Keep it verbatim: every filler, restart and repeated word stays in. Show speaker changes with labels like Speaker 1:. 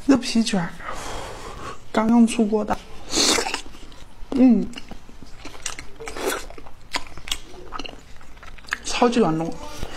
Speaker 1: 这皮卷刚刚出锅的，嗯，超级软糯。